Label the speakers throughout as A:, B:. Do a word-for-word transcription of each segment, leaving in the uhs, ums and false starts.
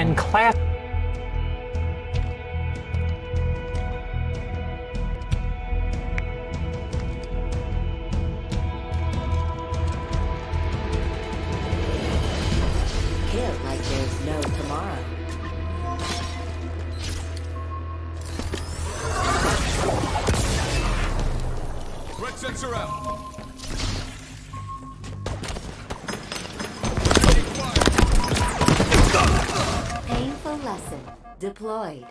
A: and class.
B: Kill like there's no tomorrow.
C: Red sensor out.
B: Painful lesson deployed.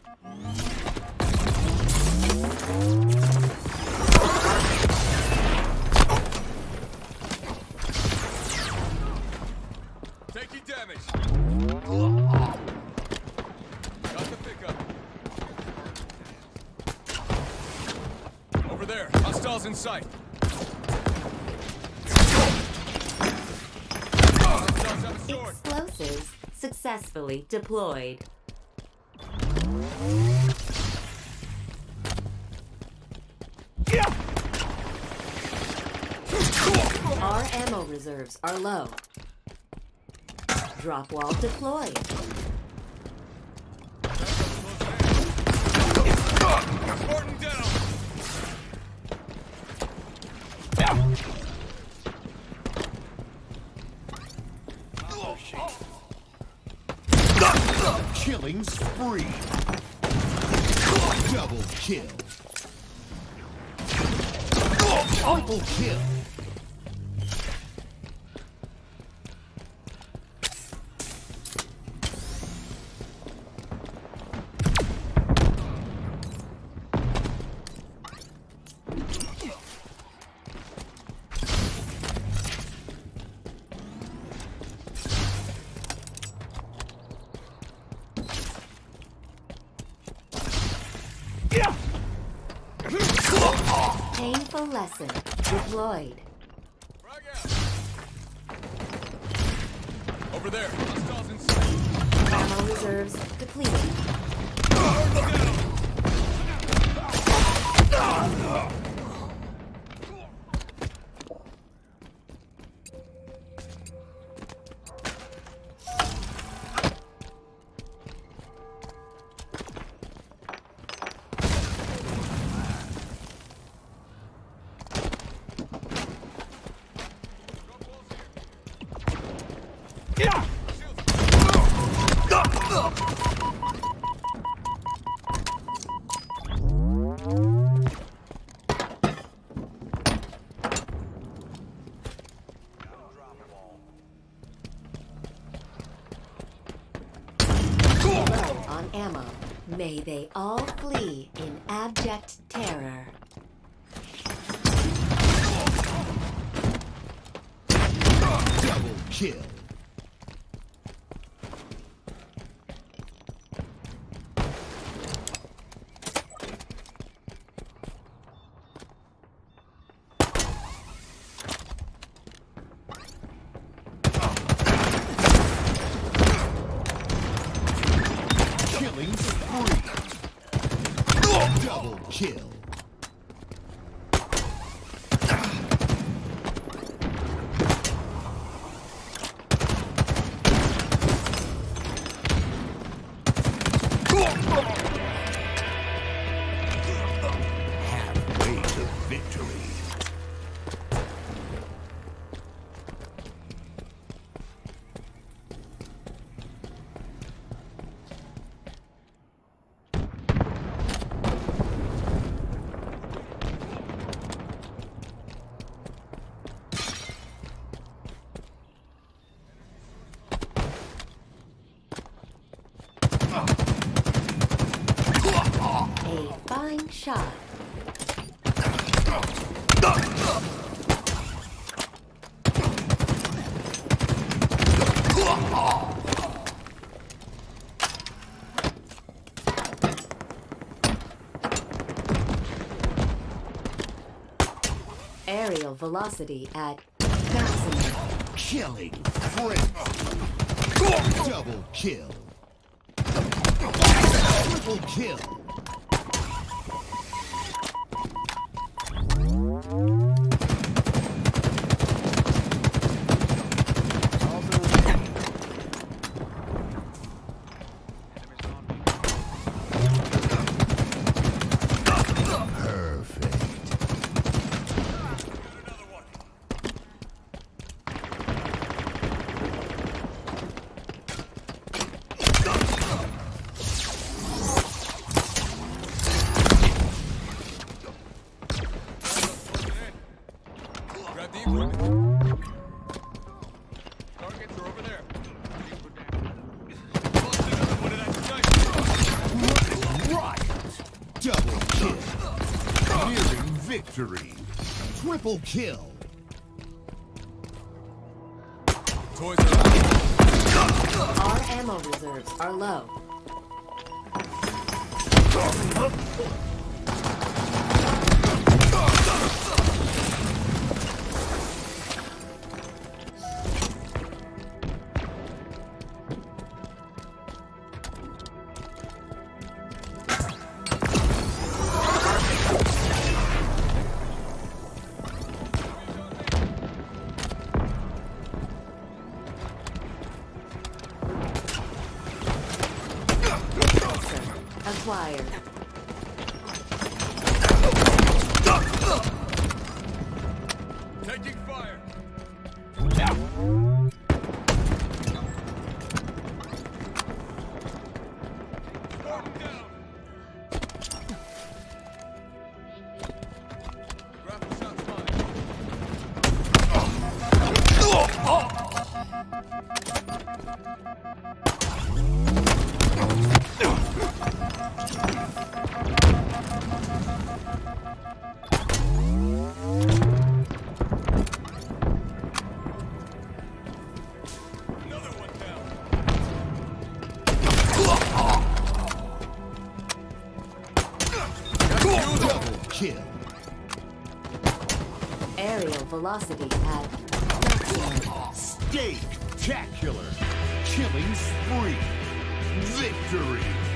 C: Taking damage. Got the pickup. Over there. Hostiles in sight. Hostiles have a sword.
B: Explosives successfully deployed. Our ammo reserves are low. Drop wall deployed.
C: Spartan down.
D: Killing spree. Double kill. Triple kill.
B: Painful lesson deployed.
C: Frag out. Over there. Hostiles in sight.
B: Ammo reserves depleted. Low on ammo. May they all flee in abject terror.
D: Double kill. Killing spree. Double kill. Halfway to victory.
B: A fine shot. Aerial velocity at maximum.
D: Killing Prince. Double kill. Triple kill. Victory. Triple kill.
C: Toys are out.
B: Our ammo reserves are low. Acquired.
C: Taking fire. Spartan down. Grapple shot's mine. Another one down.
D: Double kill.
B: Aerial velocity at
D: Spectacular. Killing spree. Victory.